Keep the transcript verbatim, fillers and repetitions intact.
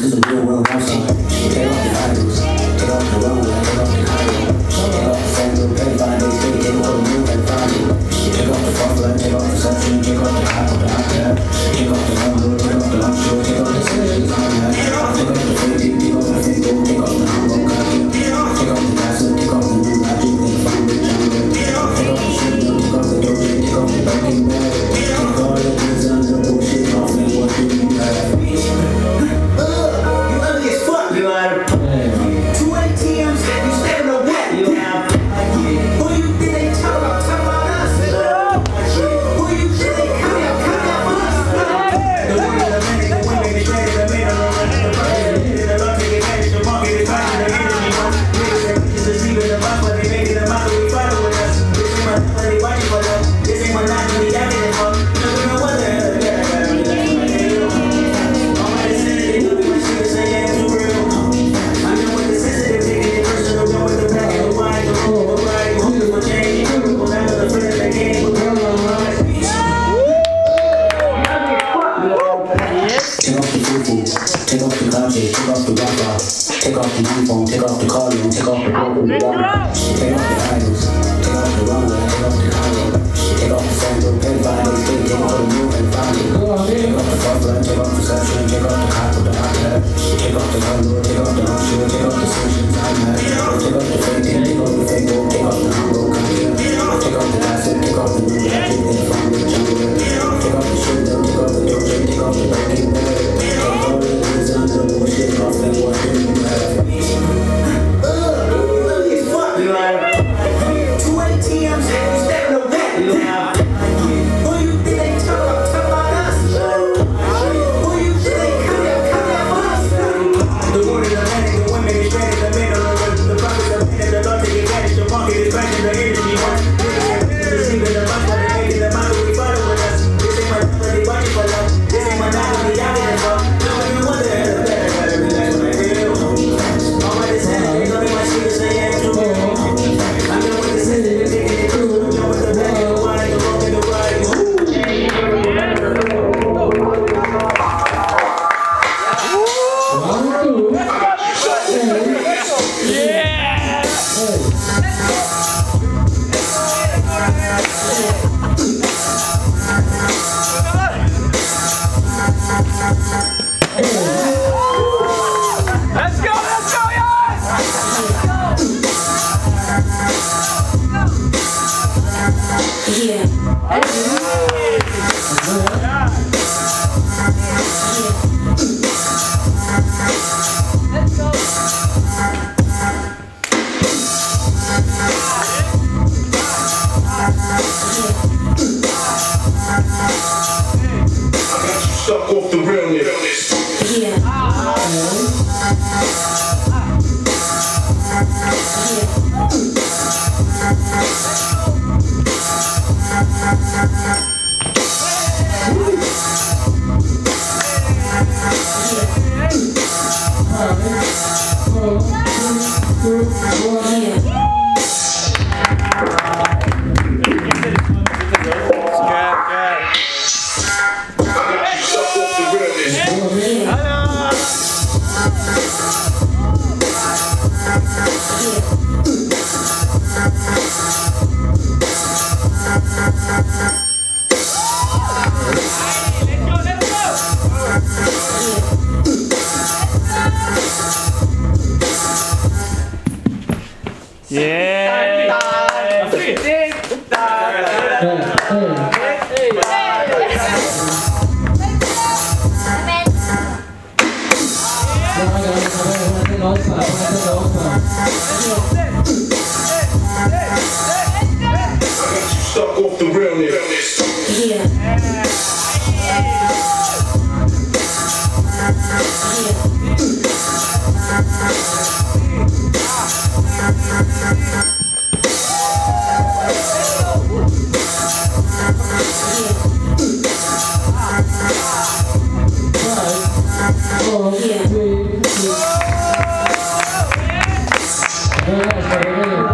cause the real world outside. Take off the idols, take off the runway, take off the Cairo. Take off the phone bill, pay five days straight, take off the move and find it. Take off the fuffler, take off the perception, take off the hype of the iPad. Take off the number, take off the luxury, take off the sessions on that. Take off the fake, take off the fake gold, take off the humble copy. Take off the gossip, take off the new logic, then find the jungle. Take off the shit, take off the dope, take off the breaking bad. Take all the things under bullshit off and what do you have? You ugly as fuck, you out of two A T Ms, you stepping on what? You have who you think they talk about? Talk about us. Who you think they come out? Come out for us. The women, the men, the women, the shady, the men, the run, the person, the love, the advantage, the market, the passion, the energy, one. Niggas and bitches deceiving the mouth, but they made it a mouth, we fight with us. This ain't my money, watching for them. This ain't my night, we having it for. Look at what the hell, yeah, I gotta be like, all my descendants, they look at my shit and say, yeah, too real. I know what the sensitive, taking it personal, know what the black and the white, the whole variety, hoping for change. Well, now the friend that game will come on, right? Take off the foo-foo, take off the ganja, take off the Wi-Fi, take off the uniform, take off the car loan, take off the broken water, take off the idols, take off the runway, take off the Cairo, take off the phone bill, pay five days straight, take off the move and find it. Take off the fuffler, take off the perception, take off the hype of the iPad, take off the number, take off the luxury, take off the sessions on that. Take off the fake, take off the fake gold, take off the humble copy. Take off the gossip, take off the new logic, then find the jungle. Take off the shit, take off the dope, take off the breaking bad. Take all the things under bullshit off and what do you have? Ugh, you ugly as fuck, you have two A T Ms, you stepping on that, you have who you think they talk about? Talk about us. Who you think they come out? Come out for us. The women, the men, the women, the stranded, the men, the run, the prophets, the men, the love, the advantage, the market, the passion, the energy, one. Niggas and bitches deceiving the mouth, but they made it a mouth, we fight with us. This ain't my night, they watching for love. This ain't my night, we out in it for. Now you wonder, I gotta be like what I feel. All my descendants, they love me, my shit is saying too real. I know what the sensitive, taking it personal, know what the black and the white, the wrong and the right. Let's go, let's go, guys! Yeah. Suck off the realness. Yeah. Suck off the realness. Yeah.